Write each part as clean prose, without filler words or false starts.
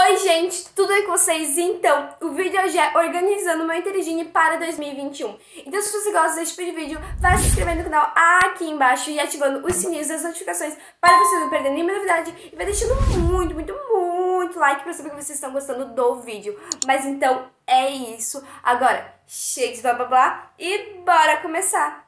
Oi gente, tudo bem com vocês? Então, o vídeo hoje é organizando o meu Intergine para 2021. Então se você gosta desse tipo de vídeo, vai se inscrevendo no canal aqui embaixo e ativando os sininhos das notificações para você não perder nenhuma novidade. E vai deixando muito like para saber que vocês estão gostando do vídeo. Mas então, é isso. Agora, chega de blá blá blá e bora começar!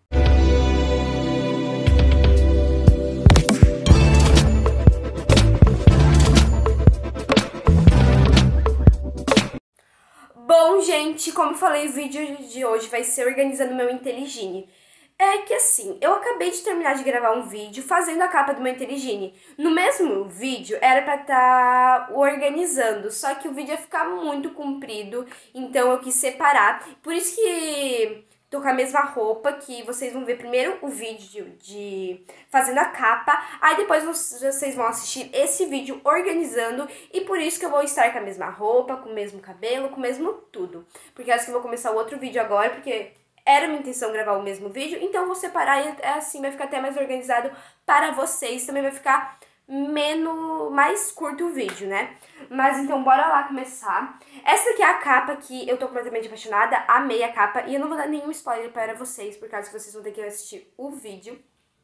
Bom, gente, como eu falei, o vídeo de hoje vai ser organizando meu Intergine. É que assim, eu acabei de terminar de gravar um vídeo fazendo a capa do meu Intergine. No mesmo vídeo era pra estar organizando, só que o vídeo ia ficar muito comprido, então eu quis separar. Por isso que tô com a mesma roupa, que vocês vão ver primeiro o vídeo de fazendo a capa, aí depois vocês vão assistir esse vídeo organizando, e por isso que eu vou estar com a mesma roupa, com o mesmo cabelo, com o mesmo tudo. Porque acho que eu vou começar o outro vídeo agora, porque era minha intenção gravar o mesmo vídeo, então eu vou separar e assim vai ficar até mais organizado para vocês, também vai ficar mais curto o vídeo, né? Mas então bora lá começar. Essa aqui é a capa que eu tô completamente apaixonada, amei a capa e eu não vou dar nenhum spoiler para vocês, por causa que vocês vão ter que assistir o vídeo.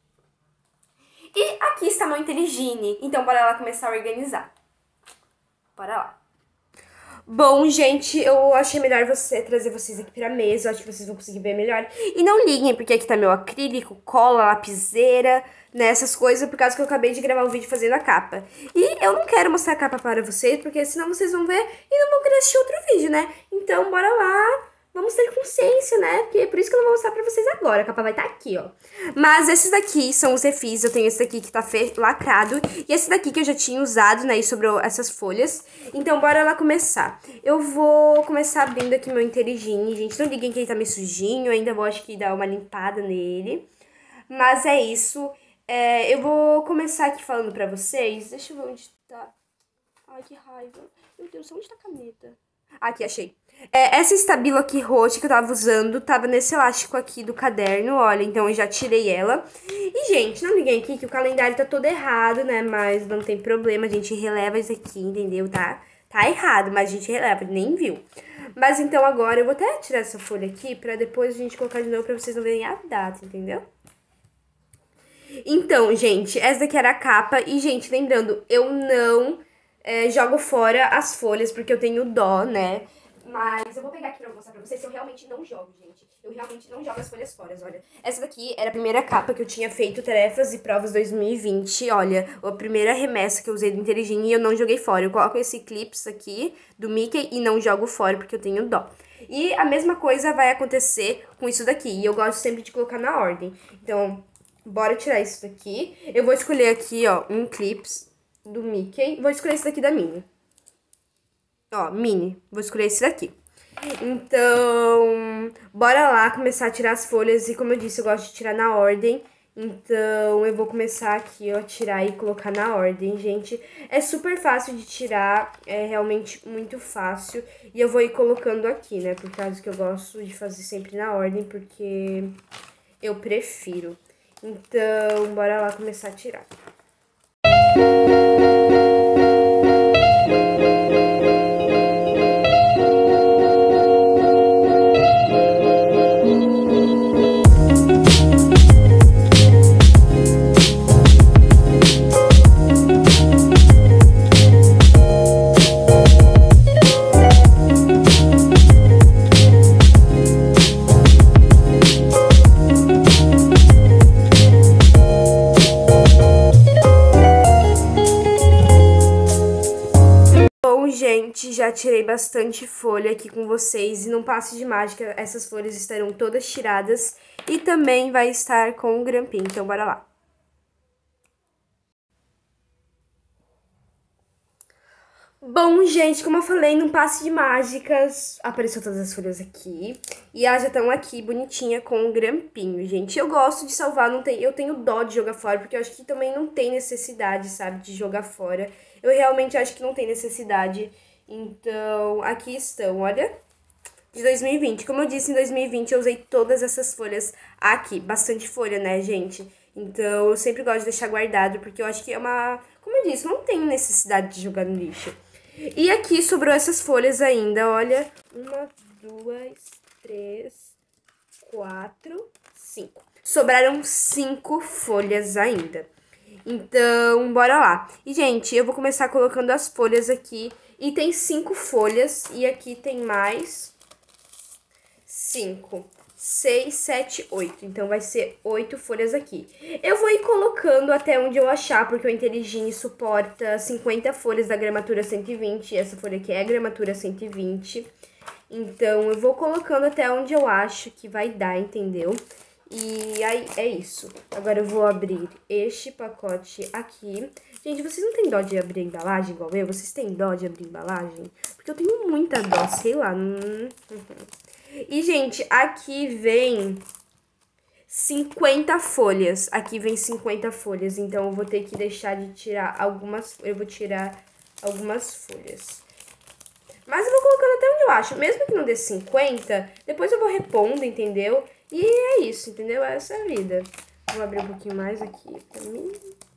E aqui está meu Intergine, então bora lá começar a organizar. Bora lá. Bom, gente, eu achei melhor trazer vocês aqui pra mesa, eu acho que vocês vão conseguir ver melhor. E não liguem, porque aqui tá meu acrílico, cola, lapiseira, né, essas coisas, por causa que eu acabei de gravar um vídeo fazendo a capa. E eu não quero mostrar a capa para vocês, porque senão vocês vão ver e não vão querer assistir outro vídeo, né? Então, bora lá, vamos ter consciência, né? Porque é por isso que eu não vou mostrar pra vocês agora, a capa vai estar aqui, ó. Mas esses daqui são os refis, eu tenho esse daqui que tá lacrado, e esse daqui que eu já tinha usado, né, e sobrou essas folhas. Então, bora lá começar. Eu vou começar abrindo aqui meu Intergine, gente, não liguem que ele tá meio sujinho, ainda vou, acho que dar uma limpada nele. Mas é isso, eu vou começar aqui falando pra vocês, deixa eu ver onde tá. Ai, que raiva. Meu Deus, onde tá a caneta? Aqui, achei. Essa estabilo aqui roxa que eu tava usando, tava nesse elástico aqui do caderno, olha, então eu já tirei ela. E, gente, não liguem aqui que o calendário tá todo errado, né, mas não tem problema, a gente releva isso aqui, entendeu, tá? Tá errado, mas a gente releva, nem viu. Mas então agora eu vou até tirar essa folha aqui pra depois a gente colocar de novo pra vocês não verem a data, entendeu? Então, gente, essa daqui era a capa e, gente, lembrando, eu não jogo fora as folhas porque eu tenho dó, né? Mas eu vou pegar aqui pra mostrar pra vocês que eu realmente não jogo, gente. Eu realmente não jogo as folhas fora, olha. Essa daqui era a primeira capa que eu tinha feito tarefas e provas 2020. Olha, a primeira remessa que eu usei do Intergine e eu não joguei fora. Eu coloco esse clips aqui do Mickey e não jogo fora porque eu tenho dó. E a mesma coisa vai acontecer com isso daqui. E eu gosto sempre de colocar na ordem. Então, bora tirar isso daqui. Eu vou escolher aqui, ó, um clips do Mickey. Vou escolher esse daqui da Minnie. Ó, Minnie. Vou escolher esse daqui. Então, bora lá começar a tirar as folhas. E como eu disse, eu gosto de tirar na ordem. Então, eu vou começar aqui, ó, tirar e colocar na ordem, gente. É super fácil de tirar, é realmente muito fácil. E eu vou ir colocando aqui, né, por causa que eu gosto de fazer sempre na ordem, porque eu prefiro. Então, bora lá começar a tirar. Gente, já tirei bastante folha aqui com vocês e num passe de mágica essas folhas estarão todas tiradas e também vai estar com o grampinho, então bora lá. Bom, gente, como eu falei, num passe de mágicas, apareceu todas as folhas aqui. E elas já estão aqui, bonitinha, com o grampinho, gente. Eu gosto de salvar, eu tenho dó de jogar fora, porque eu acho que também não tem necessidade, sabe, de jogar fora. Eu realmente acho que não tem necessidade. Então, aqui estão, olha, de 2020. Como eu disse, em 2020 eu usei todas essas folhas aqui. Bastante folha, né, gente? Então, eu sempre gosto de deixar guardado, porque eu acho que é uma... Como eu disse, não tem necessidade de jogar no lixo. E aqui sobrou essas folhas ainda, olha. 1, 2, 3, 4, 5. Sobraram 5 folhas ainda. Então, bora lá. E, gente, eu vou começar colocando as folhas aqui. E tem 5 folhas. E aqui tem mais 5, 6, 7, 8. Então, vai ser 8 folhas aqui. Eu vou ir colocando até onde eu achar, porque o Inteligine suporta 50 folhas da gramatura 120. E essa folha aqui é a gramatura 120. Então, eu vou colocando até onde eu acho que vai dar, entendeu? E aí, é isso. Agora eu vou abrir este pacote aqui. Gente, vocês não têm dó de abrir a embalagem igual eu? Vocês têm dó de abrir a embalagem? Porque eu tenho muita dó, sei lá. E, gente, aqui vem 50 folhas. Aqui vem 50 folhas. Então, eu vou ter que deixar de tirar algumas... Eu vou tirar algumas folhas. Mas eu vou colocando até onde eu acho. Mesmo que não dê 50, depois eu vou repondo, entendeu? E é isso, entendeu? Essa é a vida. Vou abrir um pouquinho mais aqui pra mim.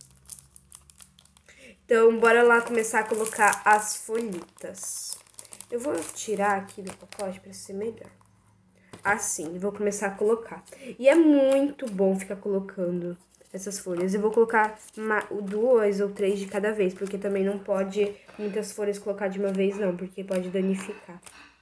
Então, bora lá começar a colocar as folhitas. Eu vou tirar aqui do pacote pra ser melhor. Assim, vou começar a colocar. E é muito bom ficar colocando essas folhas. Eu vou colocar 2 ou 3 de cada vez, porque também não pode muitas folhas colocar de uma vez, não, porque pode danificar.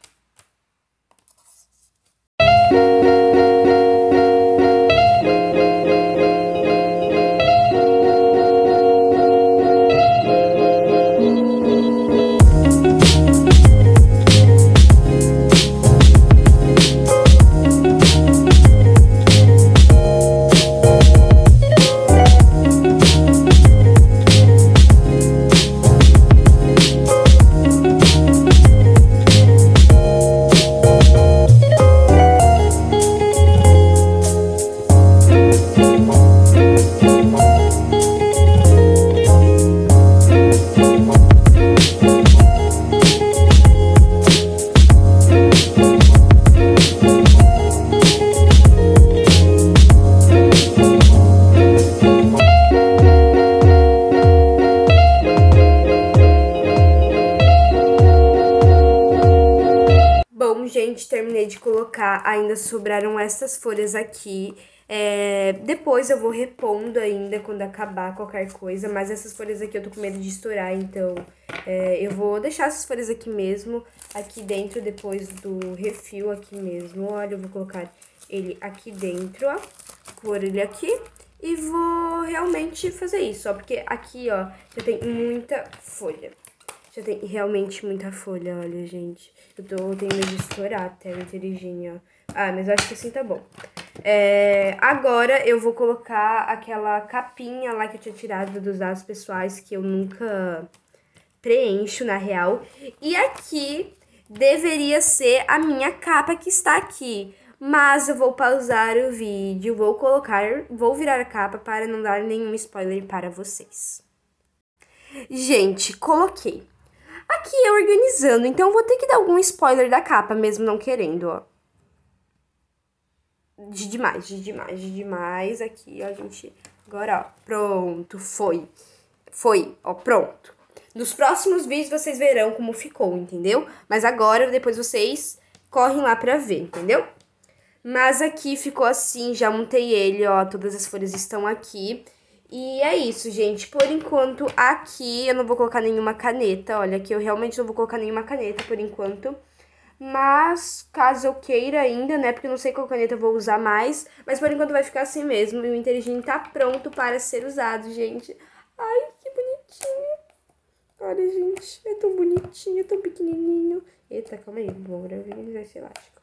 Gente, terminei de colocar, ainda sobraram essas folhas aqui. Depois eu vou repondo ainda quando acabar qualquer coisa, mas essas folhas aqui eu tô com medo de estourar, então eu vou deixar essas folhas aqui mesmo, aqui dentro, depois do refil aqui mesmo. Olha, eu vou colocar ele aqui dentro, ó, pôr ele aqui e vou realmente fazer isso, ó, porque aqui, ó, já tem muita folha. Já tem realmente muita folha, olha, gente. Eu tenho medo de estourar até o Inteligine, ó. Ah, mas eu acho que assim tá bom. Agora eu vou colocar aquela capinha lá que eu tinha tirado dos dados pessoais, que eu nunca preencho, na real. E aqui deveria ser a minha capa que está aqui. Mas eu vou pausar o vídeo, vou virar a capa para não dar nenhum spoiler para vocês. Gente, coloquei. Aqui eu organizando, então eu vou ter que dar algum spoiler da capa, mesmo não querendo, ó. De demais aqui, ó, gente. Agora, ó, pronto, foi. Foi, ó, pronto. Nos próximos vídeos vocês verão como ficou, entendeu? Mas agora, depois vocês correm lá pra ver, entendeu? Mas aqui ficou assim, já montei ele, ó, todas as folhas estão aqui. E é isso, gente. Por enquanto, aqui eu não vou colocar nenhuma caneta. Olha, aqui eu realmente não vou colocar nenhuma caneta por enquanto. Mas, caso eu queira ainda, né? Porque eu não sei qual caneta eu vou usar mais. Mas por enquanto vai ficar assim mesmo. E o Inteligine tá pronto para ser usado, gente. Ai, que bonitinho. Olha, gente. É tão bonitinho, é tão pequenininho. Eita, calma aí. Vou organizar esse elástico.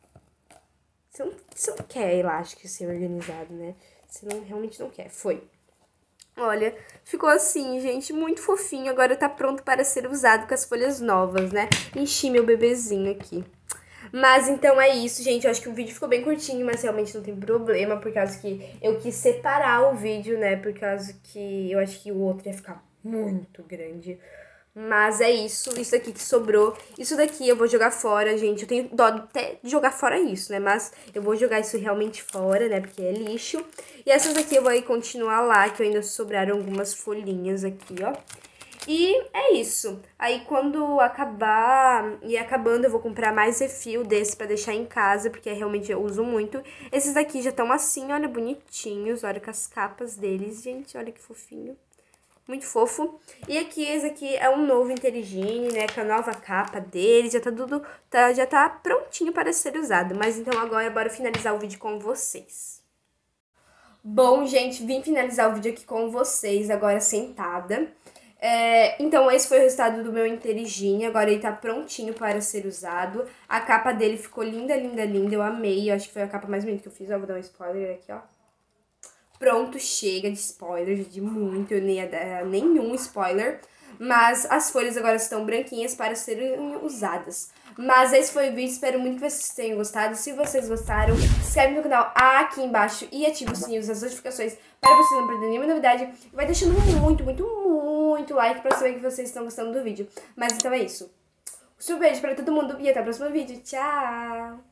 Você não quer elástico ser organizado, né? Você realmente não quer. Foi. Olha, ficou assim, gente, muito fofinho. Agora tá pronto para ser usado com as folhas novas, né? Enchi meu bebezinho aqui. Mas então é isso, gente. Eu acho que o vídeo ficou bem curtinho, mas realmente não tem problema, por causa que eu quis separar o vídeo, né? Por causa que eu acho que o outro ia ficar muito grande. Mas é isso aqui que sobrou. Isso daqui eu vou jogar fora, gente. Eu tenho dó até de jogar fora isso, né? Mas eu vou jogar isso realmente fora, né? Porque é lixo. E essas aqui eu vou aí continuar lá, que ainda sobraram algumas folhinhas aqui, ó. E é isso. Aí quando acabar e acabando, eu vou comprar mais refil desse pra deixar em casa, porque realmente eu uso muito. Esses daqui já estão assim, olha, bonitinhos. Olha com as capas deles, gente. Olha que fofinho. Muito fofo. E aqui, esse aqui é um novo Inteligine, né? Com a nova capa dele. Já tá tudo, já tá prontinho para ser usado. Mas então agora, bora finalizar o vídeo com vocês. Bom, gente, vim finalizar o vídeo aqui com vocês, agora sentada. Então, esse foi o resultado do meu Inteligine. Agora ele tá prontinho para ser usado. A capa dele ficou linda, linda, linda. Eu amei. Eu acho que foi a capa mais bonita que eu fiz. Ó, vou dar um spoiler aqui, ó. Pronto, chega de spoiler, de muito, eu nem ia dar nenhum spoiler. Mas as folhas agora estão branquinhas para serem usadas. Mas esse foi o vídeo, espero muito que vocês tenham gostado. Se vocês gostaram, se inscreve no canal aqui embaixo e ativa o sininho das notificações para vocês não perderem nenhuma novidade. Vai deixando muito, muito, muito like para saber que vocês estão gostando do vídeo. Mas então é isso. Um beijo para todo mundo e até o próximo vídeo. Tchau!